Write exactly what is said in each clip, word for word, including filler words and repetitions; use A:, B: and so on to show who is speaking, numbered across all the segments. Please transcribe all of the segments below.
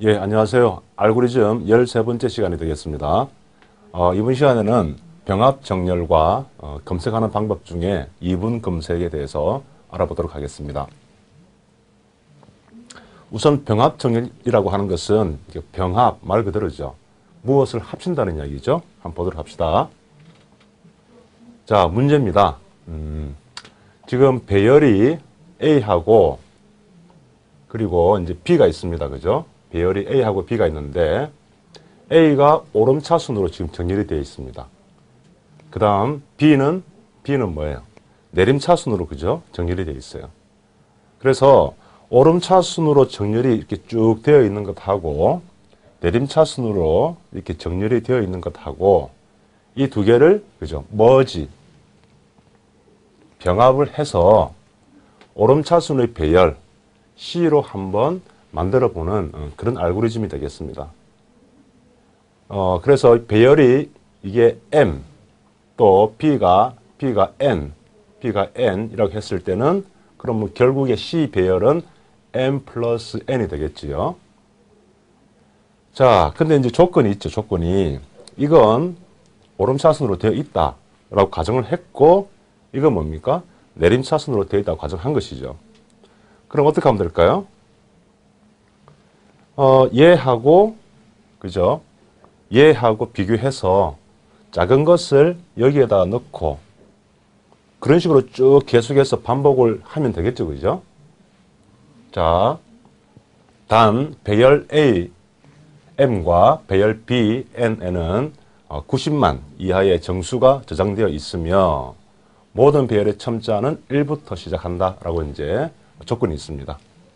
A: 예, 안녕하세요. 알고리즘 열세 번째 시간이 되겠습니다. 어, 이번 시간에는 병합 정렬과 어, 검색하는 방법 중에 이분 검색에 대해서 알아보도록 하겠습니다. 우선 병합 정렬이라고 하는 것은 병합 말 그대로죠. 무엇을 합친다는 이야기죠. 한번 보도록 합시다. 자, 문제입니다. 음, 지금 배열이 A하고 그리고 이제 B가 있습니다. 그죠? 배열이 A하고 B가 있는데 A가 오름차순으로 지금 정렬이 되어 있습니다. 그 다음 B는 B는 뭐예요? 내림차순으로 그죠? 정렬이 되어 있어요. 그래서 오름차순으로 정렬이 이렇게 쭉 되어 있는 것하고 내림차순으로 이렇게 정렬이 되어 있는 것하고 이 두 개를 그죠? 머지 병합을 해서 오름차순의 배열 C로 한번 만들어 보는 그런 알고리즘이 되겠습니다. 어, 그래서 배열이 이게 M 또 B가 B가 N B가 N이라고 했을 때는 그럼 결국에 C 배열은 M 플러스 N이 되겠지요. 자, 근데 이제 조건이 있죠. 조건이 이건 오름차순으로 되어 있다라고 가정을 했고 이건 뭡니까? 내림차순으로 되어 있다고 가정한 것이죠. 그럼 어떻게 하면 될까요? 어, 얘하고, 그죠? 얘하고 비교해서 작은 것을 여기에다 넣고 그런 식으로 쭉 계속해서 반복을 하면 되겠죠. 그죠? 자, 단, 배열 A, M과 배열 B, N에는 구십만 이하의 정수가 저장되어 있으며 모든 배열의 첨자는 일부터 시작한다. 라고 이제 조건이 있습니다.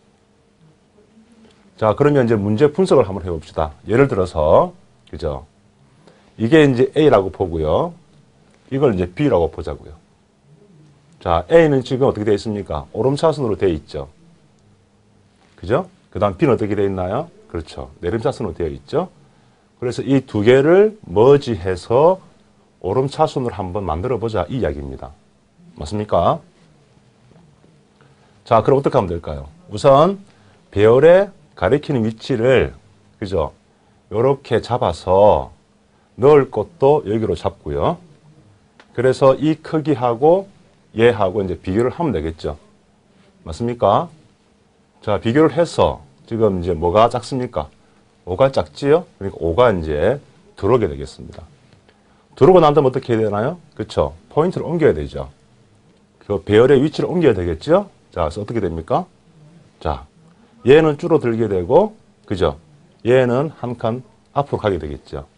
A: 자, 그러면 이제 문제 분석을 한번 해봅시다. 예를 들어서, 그죠? 이게 이제 A라고 보고요. 이걸 이제 B라고 보자고요. 자, A는 지금 어떻게 되어 있습니까? 오름차순으로 되어 있죠. 그죠? 그 다음 B는 어떻게 되어 있나요? 그렇죠. 내림차순으로 되어 있죠. 그래서 이 두 개를 머지해서 오름차순으로 한번 만들어 보자. 이 이야기입니다. 맞습니까? 자, 그럼 어떻게 하면 될까요? 우선 배열의 가리키는 위치를 그죠? 요렇게 잡아서 넣을 것도 여기로 잡고요. 그래서 이 크기하고 얘하고 이제 비교를 하면 되겠죠. 맞습니까? 자, 비교를 해서 지금 이제 뭐가 작습니까? 오가 작지요? 그러니까 오가 이제 들어오게 되겠습니다. 들어오고 난 다음에 어떻게 해야 되나요? 그렇죠. 포인트를 옮겨야 되죠. 그 배열의 위치를 옮겨야 되겠죠? 자, 그래서 어떻게 됩니까? 자, 얘는 줄어들게 되고, 그죠? 얘는 한 칸 앞으로 가게 되겠죠.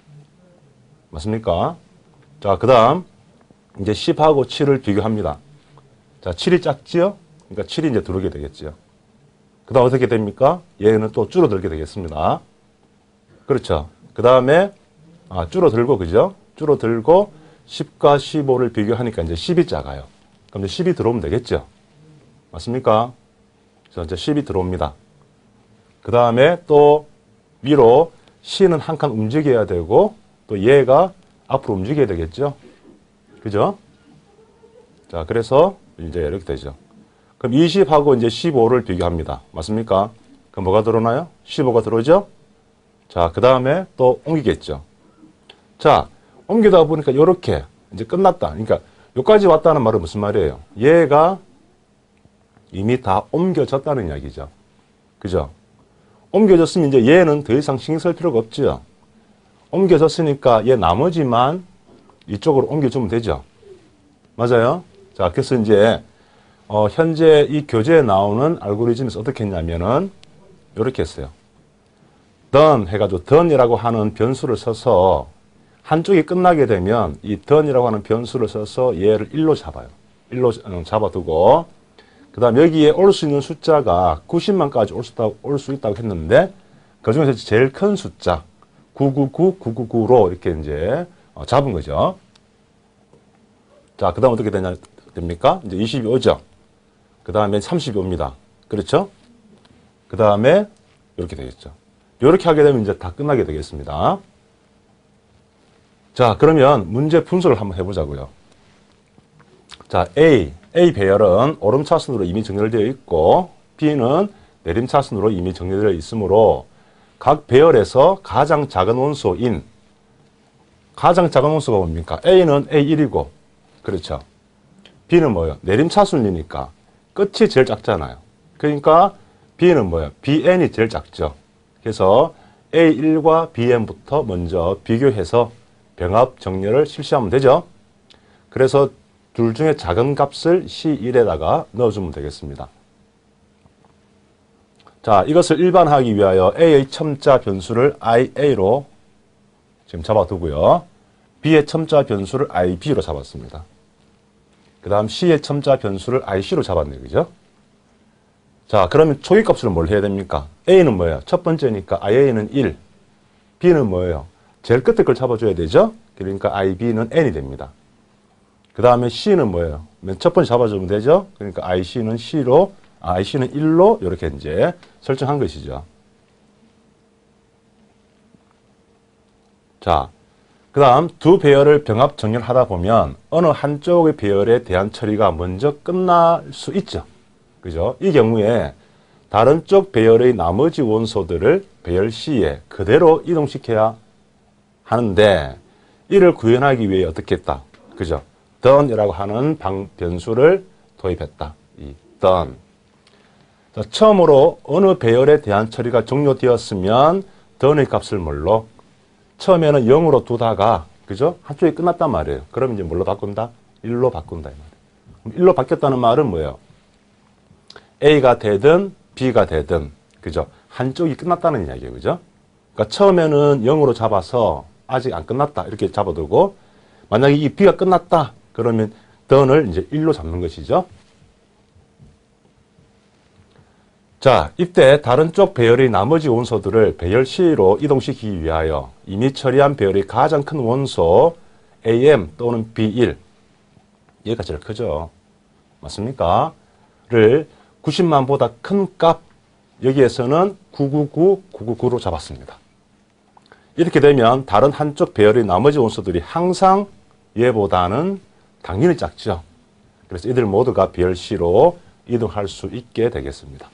A: 맞습니까? 자, 그 다음, 이제 십하고 칠을 비교합니다. 자, 칠이 작지요? 그러니까 칠이 이제 들어오게 되겠죠. 그 다음 어떻게 됩니까? 얘는 또 줄어들게 되겠습니다. 그렇죠. 그 다음에, 아, 줄어들고, 그죠? 줄어들고, 십과 십오를 비교하니까 이제 십이 작아요. 그럼 이제 십이 들어오면 되겠죠. 맞습니까? 그래서 이제 십이 들어옵니다. 그 다음에 또 위로 C는 한 칸 움직여야 되고 또 얘가 앞으로 움직여야 되겠죠. 그죠? 자, 그래서 이제 이렇게 되죠. 그럼 이십하고 이제 십오를 비교합니다. 맞습니까? 그럼 뭐가 들어오나요? 십오가 들어오죠? 자, 그 다음에 또 옮기겠죠. 자, 옮기다 보니까 이렇게 이제 끝났다. 그러니까 여기까지 왔다는 말은 무슨 말이에요? 얘가 이미 다 옮겨졌다는 이야기죠. 그죠? 옮겨졌으면 이제 얘는 더 이상 신경 쓸 필요가 없죠. 옮겨졌으니까 얘 나머지만 이쪽으로 옮겨주면 되죠. 맞아요? 자, 그래서 이제, 어, 현재 이 교재에 나오는 알고리즘에서 어떻게 했냐면은, 이렇게 했어요. done 해가지고 done이라고 하는 변수를 써서 한쪽이 끝나게 되면 이 done이라고 하는 변수를 써서 얘를 일로 잡아요. 일로 잡아두고, 그 다음 여기에 올 수 있는 숫자가 구십만까지 올 수 있다고, 올 수 있다고 했는데 그 중에서 제일 큰 숫자 구구구, 구구구로 이렇게 이제 잡은 거죠. 자, 그 다음 어떻게 되냐, 됩니까? 이제 이십이 오죠. 그 다음에 삼십이 옵니다. 그렇죠? 그 다음에 이렇게 되겠죠. 이렇게 하게 되면 이제 다 끝나게 되겠습니다. 자, 그러면 문제 분석을 한번 해보자고요. 자, A, A 배열은 오름차순으로 이미 정렬되어 있고 B는 내림차순으로 이미 정렬되어 있으므로 각 배열에서 가장 작은 원소인, 가장 작은 원소가 뭡니까? A는 에이 일이고, 그렇죠. B는 뭐예요? 내림차순이니까 끝이 제일 작잖아요. 그러니까 B는 뭐예요? 비엔이 제일 작죠. 그래서 에이 일과 비엔부터 먼저 비교해서 병합 정렬을 실시하면 되죠. 그래서 둘 중에 작은 값을 씨 일에다가 넣어주면 되겠습니다. 자, 이것을 일반화하기 위하여 A의 첨자 변수를 아이에이로 지금 잡아두고요. B의 첨자 변수를 아이비로 잡았습니다. 그 다음 C의 첨자 변수를 아이씨로 잡았네요. 그죠? 자, 그러면 초기값을 뭘 해야 됩니까? A는 뭐예요? 첫 번째니까 아이에이는 일. B는 뭐예요? 제일 끝에 걸 잡아줘야 되죠? 그러니까 아이비는 n이 됩니다. 그 다음에 C는 뭐예요? 맨 첫 번째 잡아주면 되죠? 그러니까 아이씨는 C로, 아이씨는 일로 이렇게 이제 설정한 것이죠. 자, 그 다음 두 배열을 병합 정렬하다 보면 어느 한쪽의 배열에 대한 처리가 먼저 끝날 수 있죠. 그죠? 이 경우에 다른 쪽 배열의 나머지 원소들을 배열 C에 그대로 이동시켜야 하는데 이를 구현하기 위해 어떻게 했다? 그죠? done이라고 하는 방, 변수를 도입했다. 이 done. 자, 처음으로 어느 배열에 대한 처리가 종료되었으면 done의 값을 뭘로? 처음에는 영으로 두다가, 그죠? 한쪽이 끝났단 말이에요. 그럼 이제 뭘로 바꾼다? 일로 바꾼다. 이 말이에요. 그럼 일로 바뀌었다는 말은 뭐예요? A가 되든 B가 되든, 그죠? 한쪽이 끝났다는 이야기예요. 그죠? 그러니까 처음에는 영으로 잡아서 아직 안 끝났다. 이렇게 잡아두고, 만약에 이 B가 끝났다. 그러면 done을 이제 일로 잡는 것이죠. 자, 이때 다른 쪽 배열의 나머지 원소들을 배열 C로 이동시키기 위하여 이미 처리한 배열의 가장 큰 원소 에이엠 또는 비 일, 얘가 제일 크죠. 맞습니까? 를 구십만보다 큰 값, 여기에서는 구백구십구, 구백구십구로 잡았습니다. 이렇게 되면 다른 한쪽 배열의 나머지 원소들이 항상 얘보다는 당연히 작죠. 그래서 이들 모두가 배열 C로 이동할 수 있게 되겠습니다.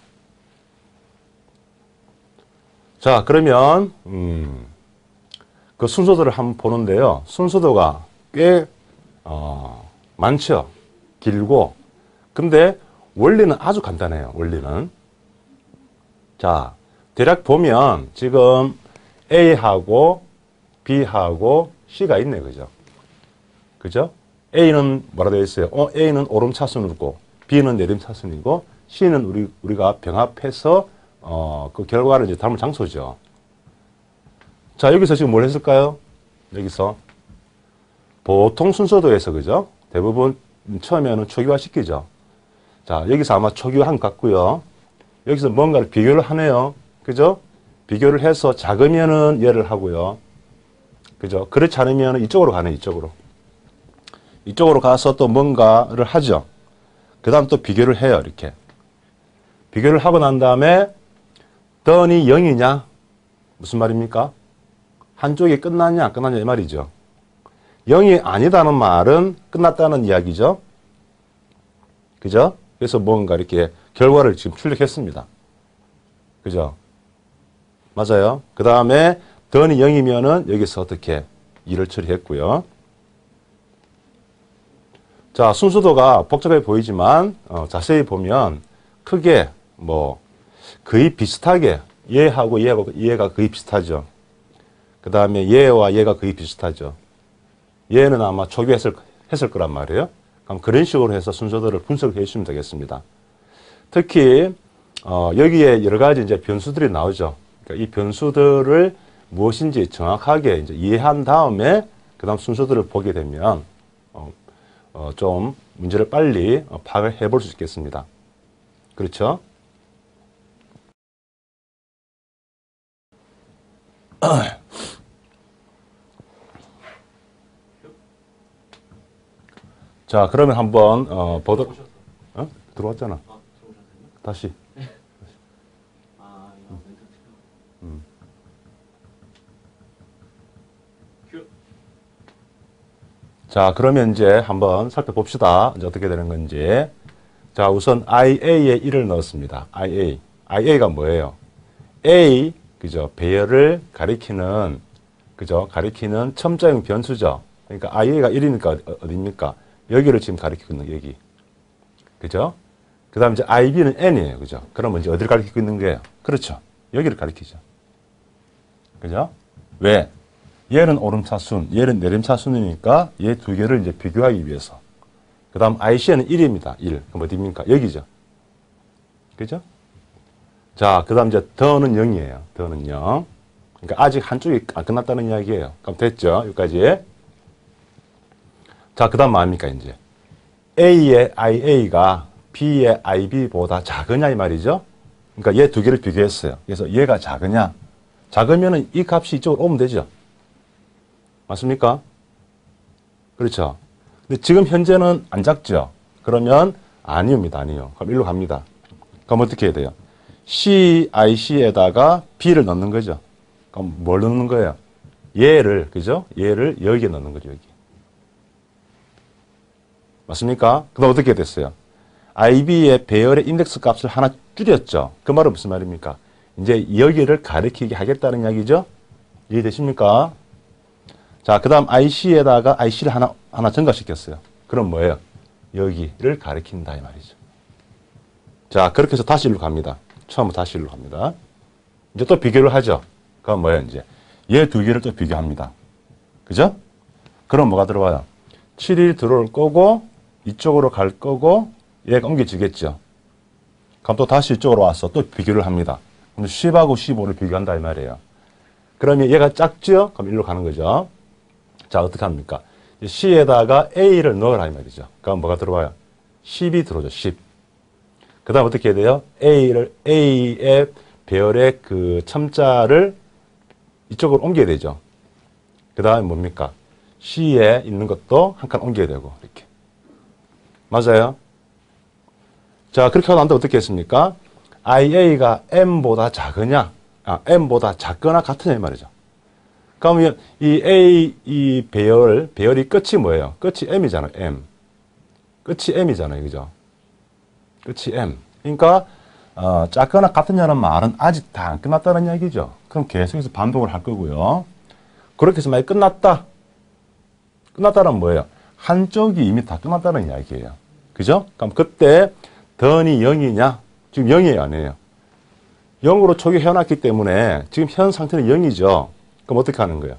A: 자, 그러면 음, 그 순서도를 한번 보는데요. 순서도가 꽤 어, 많죠. 길고. 근데 원리는 아주 간단해요. 원리는. 자, 대략 보면 지금 A하고 B하고 C가 있네. 그죠? 그죠? A는 뭐라 되어 있어요? 어, A는 오름차순이고 B는 내림차순이고 C는 우리, 우리가 병합해서 어, 그 결과를 이제 담을 장소죠. 자, 여기서 지금 뭘 했을까요? 여기서 보통 순서도에서, 그죠? 대부분 처음에는 초기화 시키죠. 자, 여기서 아마 초기화 한 것 같고요. 여기서 뭔가를 비교를 하네요. 그죠? 비교를 해서 작으면은 얘를 하고요. 그죠? 그렇지 않으면 이쪽으로 가네, 이쪽으로. 이쪽으로 가서 또 뭔가를 하죠. 그 다음 또 비교를 해요, 이렇게. 비교를 하고 난 다음에 done이 영이냐? 무슨 말입니까? 한쪽이 끝났냐, 안 끝났냐, 이 말이죠. 영이 아니다는 말은 끝났다는 이야기죠. 그죠? 그래서 뭔가 이렇게 결과를 지금 출력했습니다. 그죠? 맞아요. 그 다음에 done이 영이면은 여기서 어떻게 이를 처리했고요. 자, 순서도가 복잡해 보이지만 어, 자세히 보면 크게 뭐 거의 비슷하게 얘하고 얘하고 얘가 거의 비슷하죠. 그 다음에 얘와 얘가 거의 비슷하죠. 얘는 아마 초기화했을 했을 거란 말이에요. 그럼 그런 식으로 해서 순서도를 분석해 주시면 되겠습니다. 특히 어, 여기에 여러 가지 이제 변수들이 나오죠. 그러니까 이 변수들을 무엇인지 정확하게 이제 이해한 다음에 그 다음 순서들을 보게 되면 어, 어, 좀 문제를 빨리 어, 파악을 해볼 수 있겠습니다. 그렇죠? 자, 그러면 한번 어, 보도록. 어? 들어왔잖아. 다시. 음. 자, 그러면 이제 한번 살펴봅시다. 이제 어떻게 되는 건지. 자, 우선 아이에이에 일을 넣었습니다. 아이에이. 아이에이가 뭐예요? A, 그죠? 배열을 가리키는, 그죠? 가리키는 첨자형 변수죠. 그러니까 ia가 일이니까 어디입니까? 여기를 지금 가리키고 있는 여기. 그죠? 그 다음 이제 ib는 n이에요. 그죠? 그러면 이제 어디를 가리키고 있는 거예요? 그렇죠. 여기를 가리키죠. 그죠? 왜? 얘는 오름차순, 얘는 내림차순이니까 얘 두 개를 이제 비교하기 위해서. 그 다음 아이씨는 일입니다. 일. 그럼 어디입니까? 여기죠. 그죠? 자, 그 다음 이제 더는 영이에요. 더는 영. 그러니까 아직 한쪽이 안 끝났다는 이야기예요. 그럼 됐죠? 여기까지. 자, 그 다음 뭐합니까, 이제? A의 아이에이가 B의 아이비보다 작으냐, 이 말이죠? 그러니까 얘 두 개를 비교했어요. 그래서 얘가 작으냐? 작으면은 이 값이 이쪽으로 오면 되죠. 맞습니까? 그렇죠. 근데 지금 현재는 안 작죠? 그러면 아니옵니다. 아니요. 그럼 일로 갑니다. 그럼 어떻게 해야 돼요? 씨아이씨에다가 B를 넣는 거죠. 그럼 뭘 넣는 거예요? 얘를, 그죠? 얘를 여기에 넣는 거죠. 여기. 맞습니까? 그럼 어떻게 됐어요? 아이비의 배열의 인덱스 값을 하나 줄였죠. 그 말은 무슨 말입니까? 이제 여기를 가리키게 하겠다는 이야기죠. 이해되십니까? 자, 그 다음 아이씨에다가 아이씨를 하나, 하나 증가시켰어요. 그럼 뭐예요? 여기를 가리킨다 이 말이죠. 자, 그렇게 해서 다시 일로 갑니다. 처음부터 다시 일로 갑니다. 이제 또 비교를 하죠. 그럼 뭐예요, 이제? 얘 두 개를 또 비교합니다. 그죠? 그럼 뭐가 들어와요? 칠이 들어올 거고, 이쪽으로 갈 거고, 얘가 옮겨지겠죠. 그럼 또 다시 이쪽으로 와서 또 비교를 합니다. 그럼 십하고 십오를 비교한다 이 말이에요. 그러면 얘가 작죠? 그럼 일로 가는 거죠. 자, 어떻게 합니까? C에다가 A를 넣으라 이 말이죠. 그럼 뭐가 들어와요? 십이 들어오죠. 십. 그 다음 어떻게 해야 돼요? A를, A의 배열의 그 첨자를 이쪽으로 옮겨야 되죠. 그 다음에 뭡니까? C에 있는 것도 한 칸 옮겨야 되고, 이렇게. 맞아요? 자, 그렇게 하고 난데 어떻게 했습니까? 아이에이가 M보다 작으냐? 아, M보다 작거나 같으냐, 이 말이죠. 그러면 이 A, 이 배열, 배열이 끝이 뭐예요? 끝이 M이잖아요, M. 끝이 M이잖아요, 그죠? 끝이 M. 그러니까, 어, 작거나 같으냐는 말은 아직 다 안 끝났다는 이야기죠. 그럼 계속해서 반복을 할 거고요. 그렇게 해서 만약 끝났다. 끝났다는 뭐예요? 한쪽이 이미 다 끝났다는 이야기예요. 그죠? 그럼 그때 던이 영이냐? 지금 영이에요, 아니에요? 영으로 초기해놨기 때문에 지금 현 상태는 영이죠. 그럼 어떻게 하는 거예요?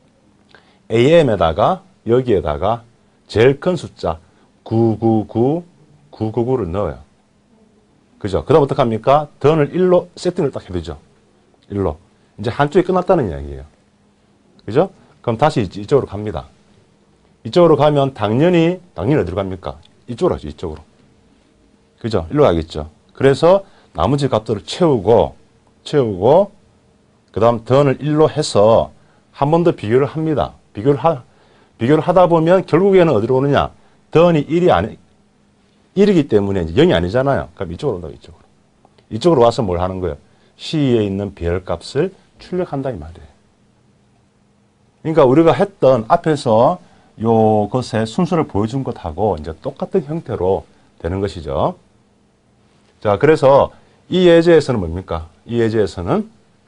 A: 에이엠에다가 여기에다가 제일 큰 숫자 구구구, 구구구를 넣어요. 그죠? 그 다음 어떻게 합니까? 던을 일로 세팅을 딱 해두죠. 일로. 이제 한쪽이 끝났다는 이야기예요. 그죠? 그럼 다시 이쪽으로 갑니다. 이쪽으로 가면 당연히, 당연히 어디로 갑니까? 이쪽으로 하죠, 이쪽으로. 그죠? 일로 가겠죠. 그래서 나머지 값들을 채우고, 채우고, 그 다음 던을 일로 해서 한 번 더 비교를 합니다. 비교를 하, 비교를 하다 보면 결국에는 어디로 오느냐? 던이 일이 아니, 일이기 때문에 이제 영이 아니잖아요. 그럼 이쪽으로 온다고, 이쪽으로. 이쪽으로 와서 뭘 하는 거예요? C에 있는 배열 값을 출력한다, 이 말이에요. 그러니까 우리가 했던 앞에서 요것의 순서를 보여준 것하고 이제 똑같은 형태로 되는 것이죠. 자, 그래서 이 예제에서는 뭡니까? 이 예제에서는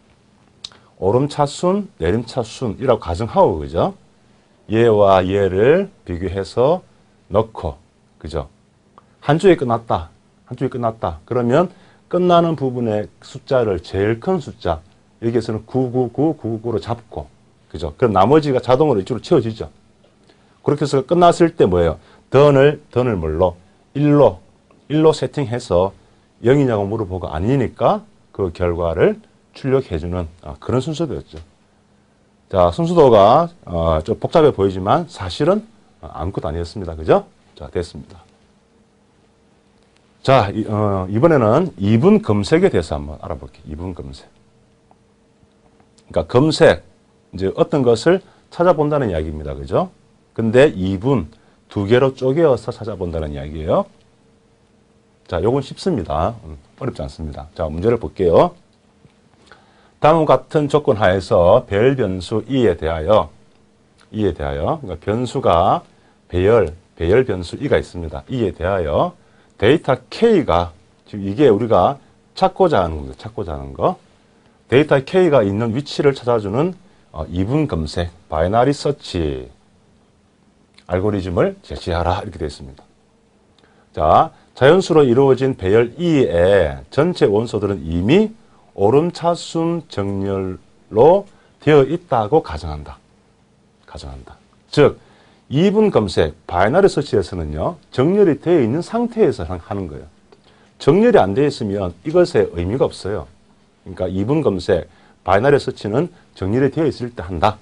A: 오름차순, 내림차순이라고 가정하고, 그죠? 얘와 얘를 비교해서 넣고, 그죠? 한 줄이 끝났다. 한 줄이 끝났다. 그러면 끝나는 부분의 숫자를 제일 큰 숫자, 여기에서는 구구구, 구구구로 잡고, 그죠? 그럼 나머지가 자동으로 이쪽으로 채워지죠. 그렇게 해서 끝났을 때 뭐예요? 던을, 던을 뭘로? 일로, 일로 세팅해서 영이냐고 물어보고 아니니까 그 결과를 출력해주는 아, 그런 순서도였죠. 자, 순서도가 어, 좀 복잡해 보이지만 사실은 아무것도 아니었습니다. 그죠? 자, 됐습니다. 자, 이, 어, 이번에는 이분 검색에 대해서 한번 알아볼게요. 이분 검색. 그러니까 검색, 이제 어떤 것을 찾아본다는 이야기입니다. 그죠? 근데 이분, 두 개로 쪼개어서 찾아본다는 이야기예요. 자, 요건 쉽습니다. 어렵지 않습니다. 자, 문제를 볼게요. 다음과 같은 조건 하에서 배열 변수 E에 대하여, E에 대하여, 그러니까 변수가 배열, 배열 변수 E가 있습니다. E에 대하여 데이터 K가, 지금 이게 우리가 찾고자 하는 겁니다. 찾고자 하는 거. 데이터 K가 있는 위치를 찾아주는 어, 이분 검색, 바이너리 서치 알고리즘을 제시하라 이렇게 되어 있습니다. 자, 자연수로 이루어진 배열 E의 전체 원소들은 이미 오름차순 정렬로 되어 있다고 가정한다. 가정한다. 즉, 이분 검색, 바이너리 서치에서는요, 정렬이 되어 있는 상태에서 하는 거예요. 정렬이 안 되어 있으면 이것에 의미가 없어요. 그러니까 이분 검색, 바이너리 서치는 정렬이 되어 있을 때 한다.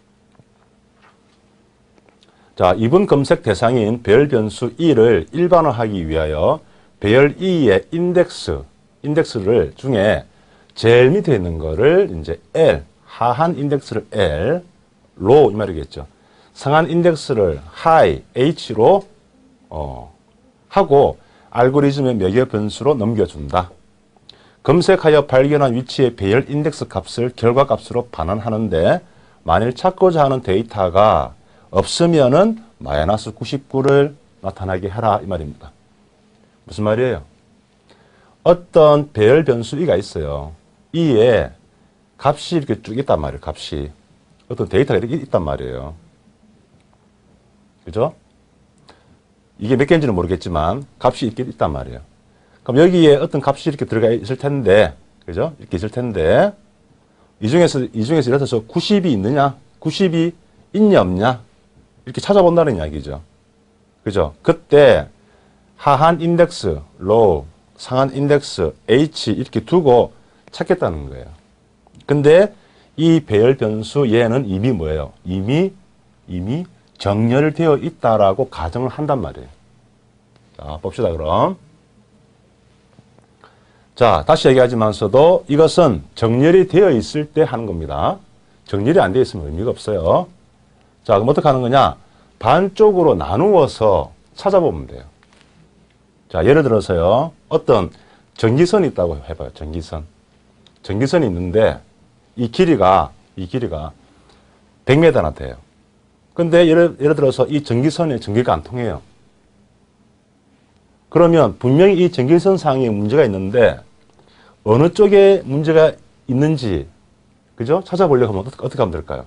A: 자, 이분 검색 대상인 배열 변수 E를 일반화하기 위하여 배열 E의 인덱스, 인덱스를 중에 제일 밑에 있는 거를 이제 L, 하한 인덱스를 L, low 이 말이겠죠. 상한 인덱스를 high, H로 어, 하고 알고리즘의 매개 변수로 넘겨준다. 검색하여 발견한 위치의 배열 인덱스 값을 결과 값으로 반환하는데 만일 찾고자 하는 데이터가 없으면은 마이너스 구십구를 나타나게 해라 이 말입니다. 무슨 말이에요? 어떤 배열 변수 E가 있어요. E에 값이 이렇게 쭉 있단 말이에요. 값이. 어떤 데이터가 이렇게 있단 말이에요. 그죠? 이게 몇 개인지는 모르겠지만 값이 이렇게 있단 말이에요. 그럼 여기에 어떤 값이 이렇게 들어가 있을 텐데, 그죠? 이렇게 있을 텐데, 이 중에서, 이 중에서 예를 들어서 구십이 있느냐? 구십이 있냐, 없냐? 이렇게 찾아본다는 이야기죠. 그죠? 그때 하한 인덱스, low, 상한 인덱스, H 이렇게 두고 찾겠다는 거예요. 근데 이 배열 변수 얘는 이미 뭐예요? 이미, 이미 정렬되어 있다라고 가정을 한단 말이에요. 자, 봅시다, 그럼. 자, 다시 얘기하지만서도 이것은 정렬이 되어 있을 때 하는 겁니다. 정렬이 안 되어 있으면 의미가 없어요. 자, 그럼 어떻게 하는 거냐? 반쪽으로 나누어서 찾아보면 돼요. 자, 예를 들어서요. 어떤 전기선이 있다고 해봐요. 전기선. 전기선이 있는데 이 길이가, 이 길이가 백 미터나 돼요. 근데 예를, 예를 들어서 이 전기선에 전기가 안 통해요. 그러면 분명히 이 전기선 상에 문제가 있는데 어느 쪽에 문제가 있는지, 그죠? 찾아보려고 하면 어떻게, 어떻게 하면 될까요?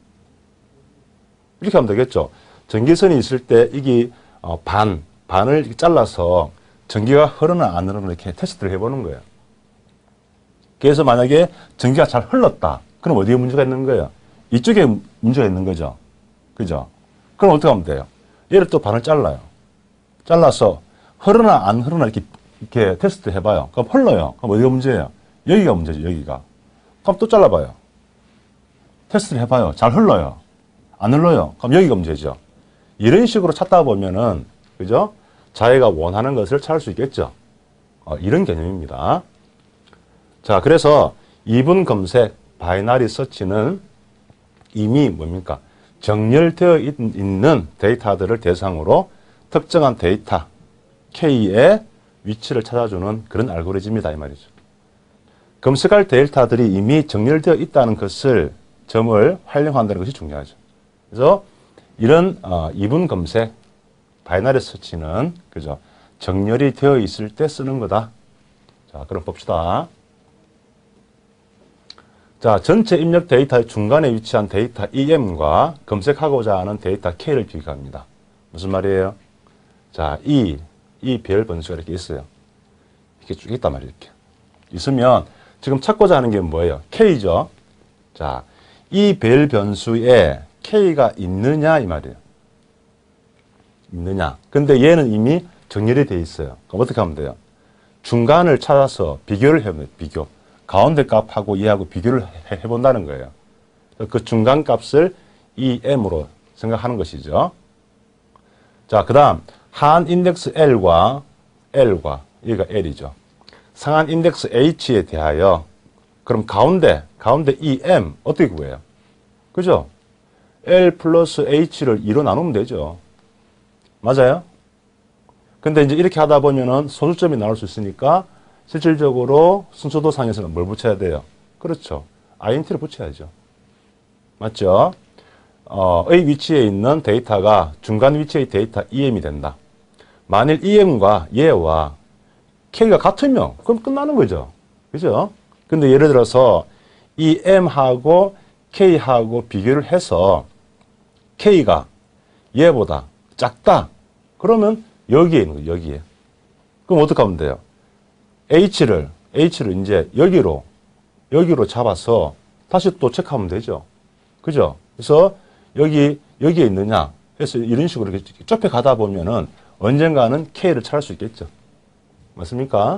A: 이렇게 하면 되겠죠. 전기선이 있을 때 이게 어, 반, 반을 이렇게 잘라서 전기가 흐르나 안 흐르나 이렇게 테스트를 해보는 거예요. 그래서 만약에 전기가 잘 흘렀다. 그럼 어디에 문제가 있는 거예요? 이쪽에 문제가 있는 거죠. 그죠? 그럼 어떻게 하면 돼요? 얘를 또 반을 잘라요. 잘라서 흐르나 안 흐르나 이렇게, 이렇게 테스트 해봐요. 그럼 흘러요. 그럼 어디가 문제예요? 여기가 문제죠, 여기가. 그럼 또 잘라봐요. 테스트를 해봐요. 잘 흘러요. 안 흘러요. 그럼 여기가 문제죠. 이런 식으로 찾다 보면은, 그죠? 자기가 원하는 것을 찾을 수 있겠죠. 어, 이런 개념입니다. 자, 그래서 이분 검색, 바이너리 서치는 이미 뭡니까? 정렬되어 있는 데이터들을 대상으로 특정한 데이터 K의 위치를 찾아주는 그런 알고리즘이다 이 말이죠. 검색할 데이터들이 이미 정렬되어 있다는 것을 점을 활용한다는 것이 중요하죠. 그래서 이런 어, 이분 검색, 바이너리 서치는 그죠? 정렬이 되어 있을 때 쓰는 거다. 자, 그럼 봅시다. 자, 전체 입력 데이터의 중간에 위치한 데이터 이엠과 검색하고자 하는 데이터 K를 비교합니다. 무슨 말이에요? 자, 이, 이 배열 변수가 이렇게 있어요. 이렇게 쭉 있단 말이에요. 이렇게. 있으면 지금 찾고자 하는 게 뭐예요? K죠. 자, 이 배열 변수에 K가 있느냐 이 말이에요. 있느냐. 근데 얘는 이미 정렬이 돼 있어요. 그럼 어떻게 하면 돼요? 중간을 찾아서 비교를 해보면 비교. 가운데 값하고 얘하고 비교를 해본다는 거예요. 그 중간 값을 이엠으로 생각하는 것이죠. 자, 그 다음 하한 인덱스 L과 L과 얘가 L이죠. 상한 인덱스 H에 대하여 그럼 가운데 가운데 이엠 어떻게 구해요? 그죠? L 플러스 H를 이로 나누면 되죠. 맞아요? 근데 이제 이렇게 하다 보면은 소수점이 나올 수 있으니까 실질적으로 순서도상에서는 뭘 붙여야 돼요? 그렇죠. 아이엔티를 붙여야죠. 맞죠? 어, 의 위치에 있는 데이터가 중간 위치의 데이터 이엠이 된다. 만일 이엠과 얘와 K가 같으면 그럼 끝나는 거죠. 그죠? 근데 예를 들어서 이 M하고 K하고 비교를 해서 K가 얘보다 작다. 그러면 여기에 있는 거예요. 여기에. 그럼 어떻게 하면 돼요? H를, H를 이제 여기로, 여기로 잡아서 다시 또 체크하면 되죠. 그죠? 그래서 여기, 여기에 있느냐. 그래서 이런 식으로 이렇게 좁혀 가다 보면은 언젠가는 K를 찾을 수 있겠죠. 맞습니까?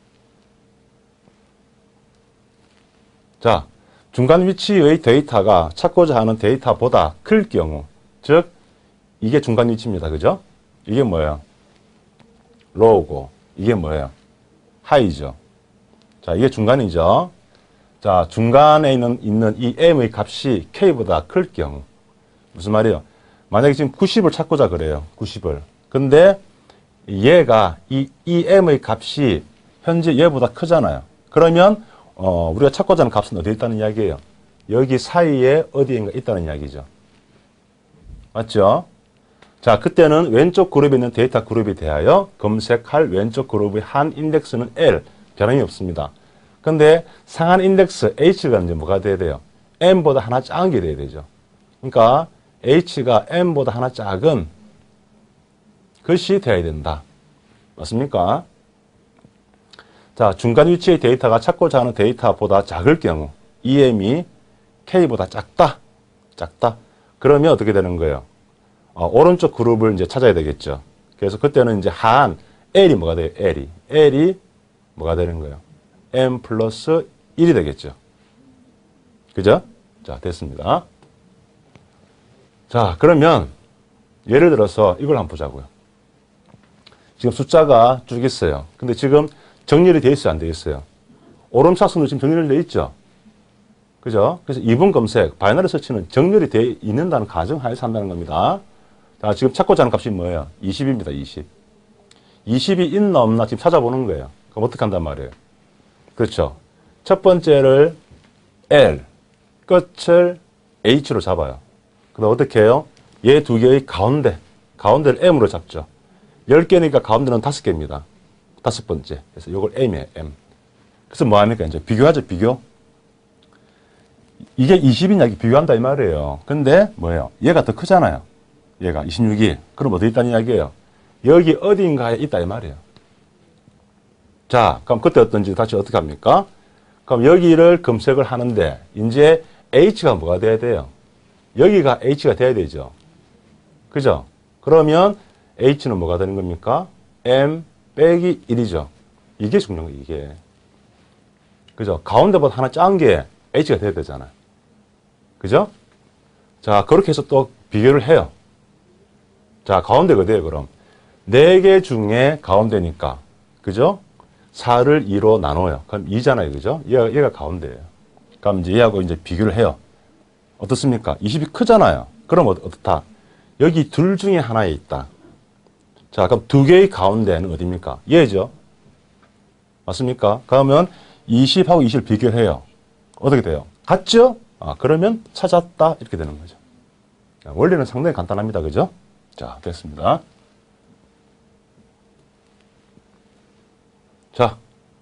A: 자, 중간 위치의 데이터가 찾고자 하는 데이터보다 클 경우, 즉, 이게 중간 위치입니다. 그죠? 이게 뭐예요? 로우고, 이게 뭐예요? 하이죠. 자, 이게 중간이죠. 자, 중간에 있는, 있는 이 M의 값이 K보다 클 경우. 무슨 말이에요? 만약에 지금 구십을 찾고자 그래요. 구십을. 근데 얘가, 이, 이 M의 값이 현재 얘보다 크잖아요. 그러면, 어, 우리가 찾고자 하는 값은 어디에 있다는 이야기예요? 여기 사이에 어디인가 있다는 이야기죠. 맞죠? 자, 그때는 왼쪽 그룹에 있는 데이터 그룹에 대하여 검색할 왼쪽 그룹의 한 인덱스는 L, 변함이 없습니다. 근데 상한 인덱스 H가 이제 뭐가 돼야 돼요? M보다 하나 작은 게 돼야 되죠. 그러니까 H가 M보다 하나 작은 것이 돼야 된다. 맞습니까? 자, 중간 위치의 데이터가 찾고자 하는 데이터보다 작을 경우 이 M이 K보다 작다. 작다. 그러면 어떻게 되는 거예요? 어, 오른쪽 그룹을 이제 찾아야 되겠죠. 그래서 그때는 이제 한 L이 뭐가 돼요? L이. L이 뭐가 되는 거예요? M 플러스 일이 되겠죠. 그죠? 자, 됐습니다. 자, 그러면 예를 들어서 이걸 한번 보자고요. 지금 숫자가 쭉 있어요. 근데 지금 정렬이 돼 있어요? 안 돼 있어요? 오름차순으로 지금 정렬이 돼 있죠? 그죠? 그래서 이분 검색, 바이너리 서치는 정렬이 돼 있는다는 가정하에서 한다는 겁니다. 자, 지금 찾고자 하는 값이 뭐예요? 이십입니다. 이십. 이십이 있나 없나 지금 찾아보는 거예요. 그럼 어떻게 한단 말이에요? 그렇죠. 첫 번째를 L, 끝을 H로 잡아요. 그다음 어떻게 해요? 얘 두 개의 가운데, 가운데를 M으로 잡죠. 열 개니까 가운데는 다섯 개입니다. 다섯 번째. 그래서 이걸 M이에요. M. 그래서 뭐 합니까? 이제 비교하죠. 비교. 이게 이십이냐 비교한다 이 말이에요. 근데 뭐예요? 얘가 더 크잖아요. 얘가 이십육이. 그럼 어디 있다는 이야기예요? 여기 어딘가에 있다 이 말이에요. 자, 그럼 그때 어떤지 다시 어떻게 합니까? 그럼 여기를 검색을 하는데 이제 H가 뭐가 돼야 돼요? 여기가 H가 돼야 되죠. 그죠? 그러면 H는 뭐가 되는 겁니까? M 빼기 일이죠. 이게 중요한 거예요. 이게. 그죠? 가운데보다 하나 작은 게 H가 돼야 되잖아요. 그죠? 자, 그렇게 해서 또 비교를 해요. 자, 가운데가 돼요, 그럼. 네 개 중에 가운데니까. 그죠? 사를 이로 나눠요. 그럼 이잖아요. 그죠? 얘가, 얘가 가운데예요. 그럼 이제 얘하고 이제 비교를 해요. 어떻습니까? 이십이 크잖아요. 그럼 어, 어떻다? 여기 둘 중에 하나에 있다. 자, 그럼 두 개의 가운데는 어디입니까? 얘죠. 맞습니까? 그러면 이십하고 이십을 비교해요. 어떻게 돼요? 같죠? 아, 그러면 찾았다. 이렇게 되는 거죠. 원리는 상당히 간단합니다. 그죠? 자, 됐습니다. 자,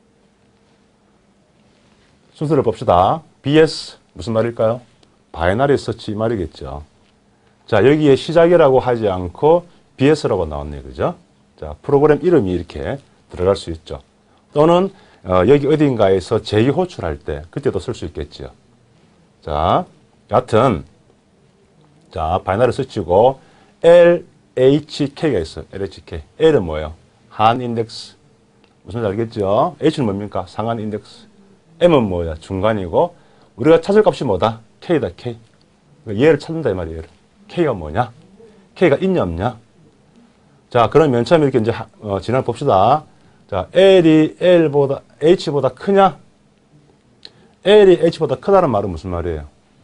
A: 순서를 봅시다. 비에스, 무슨 말일까요? 바이너리 서치 말이겠죠. 자, 여기에 시작이라고 하지 않고 비에스라고 나왔네요. 그죠? 자, 프로그램 이름이 이렇게 들어갈 수 있죠. 또는 어, 여기 어딘가에서 제기 호출할 때 그때도 쓸 수 있겠죠. 자, 여하튼 자, 바이너리 서치고 엘 에이치 케이가 있어요. 엘 에이치 케이. L은 뭐예요? 한 인덱스. 무슨 말인지 알겠죠? H는 뭡니까? 상한 인덱스. M은 뭐야? 중간이고 우리가 찾을 값이 뭐다? K다. K. 그러니까 얘를 찾는다 이 말이에요. K가 뭐냐? K가 있냐 없냐? 자, 그럼 맨 처음에 이렇게 이제 어, 진행을 봅시다. 자, L이 L보다 H보다 크냐? L이 H보다 크다는 말은 무슨 말이에요?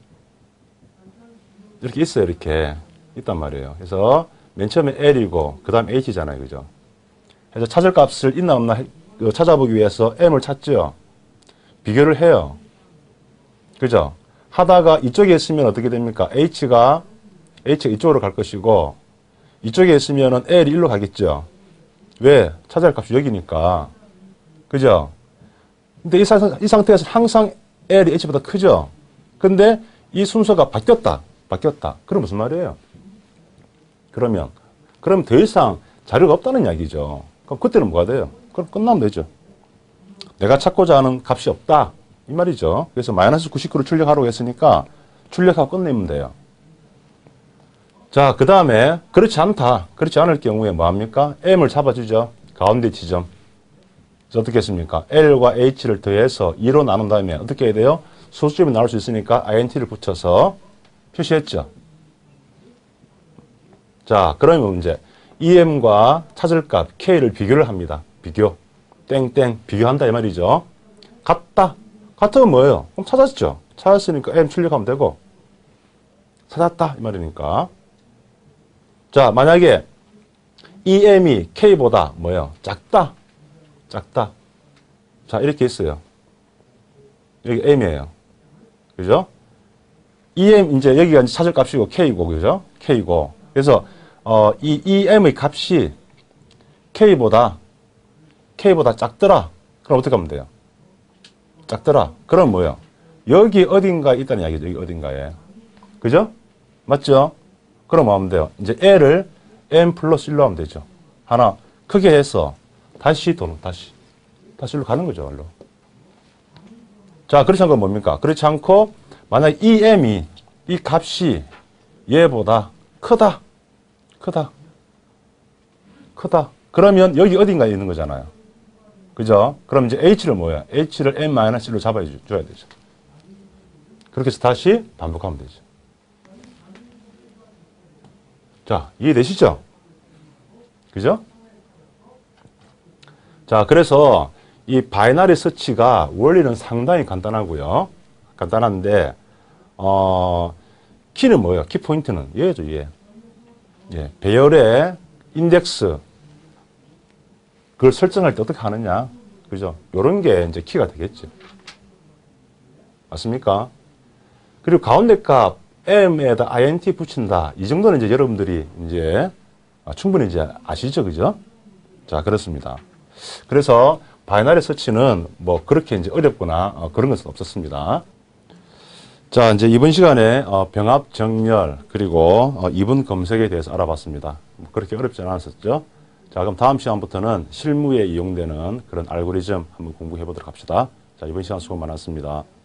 A: 이렇게 있어요. 이렇게 있단 말이에요. 그래서 맨 처음에 L이고 그 다음 H잖아요. 그죠? 그래서 찾을 값을 있나 없나 찾아보기 위해서 M을 찾죠. 비교를 해요. 그죠? 하다가 이쪽에 있으면 어떻게 됩니까? H가 H가 이쪽으로 갈 것이고 이쪽에 있으면 L이 일로 가겠죠. 왜? 찾아야 할 값이 여기니까. 그죠? 근데 이, 사, 이 상태에서 항상 L이 H보다 크죠? 근데 이 순서가 바뀌었다. 바뀌었다. 그럼 무슨 말이에요? 그러면, 그럼 더 이상 자료가 없다는 이야기죠. 그럼 그때는 뭐가 돼요? 그럼 끝나면 되죠. 내가 찾고자 하는 값이 없다. 이 말이죠. 그래서 마이너스 구십구를 출력하라고 했으니까 출력하고 끝내면 돼요. 자, 그 다음에 그렇지 않다. 그렇지 않을 경우에 뭐합니까? M을 잡아주죠. 가운데 지점. 그래서 어떻게 했습니까? L과 H를 더해서 이로 나눈 다음에 어떻게 해야 돼요? 소수점이 나올 수 있으니까 아이엔티를 붙여서 표시했죠. 자, 그러면 이제 이엠과 찾을 값 K를 비교를 합니다. 비교. 땡땡 비교한다 이 말이죠. 같다. 같으면 뭐예요? 그럼 찾았죠. 찾았으니까 M 출력하면 되고 찾았다 이 말이니까. 자, 만약에 이엠이 K보다 뭐예요? 작다. 작다. 자, 이렇게 있어요. 여기 M이에요. 그죠? 이엠, 이제 여기가 이제 찾을 값이고 K고, 그죠? K고. 그래서, 어, 이 이엠의 값이 K보다, K보다 작더라. 그럼 어떻게 하면 돼요? 작더라. 그럼 뭐예요? 여기 어딘가에 있다는 이야기죠. 여기 어딘가에. 그죠? 맞죠? 그럼 뭐 하면 돼요? 이제 L을 M 플러스 일로 하면 되죠. 하나 크게 해서 다시 도는, 다시. 다시 일로 가는 거죠, 일로. 자, 그렇지 않고 뭡니까? 그렇지 않고, 만약 이엠이, 이 값이 얘보다 크다. 크다. 크다. 그러면 여기 어딘가에 있는 거잖아요. 그죠? 그럼 이제 H를 뭐야? H를 M-일로 잡아줘야 되죠. 그렇게 해서 다시 반복하면 되죠. 자, 이해되시죠? 그죠? 자, 그래서 이 바이너리 서치가 원리는 상당히 간단하고요. 간단한데, 어, 키는 뭐예요? 키 포인트는 얘죠, 얘. 예, 배열의 인덱스. 그걸 설정할 때 어떻게 하느냐. 그죠? 요런 게 이제 키가 되겠죠. 맞습니까? 그리고 가운데 값 M에다 아이엔티 붙인다. 이 정도는 이제 여러분들이 이제 충분히 이제 아시죠? 그죠? 자, 그렇습니다. 그래서 바이너리 서치는 뭐 그렇게 이제 어렵거나 어, 그런 것은 없었습니다. 자, 이제 이번 시간에 어, 병합 정렬 그리고 어, 이분 검색에 대해서 알아봤습니다. 뭐 그렇게 어렵지 않았었죠? 자, 그럼 다음 시간부터는 실무에 이용되는 그런 알고리즘 한번 공부해 보도록 합시다. 자, 이번 시간 수고 많았습니다.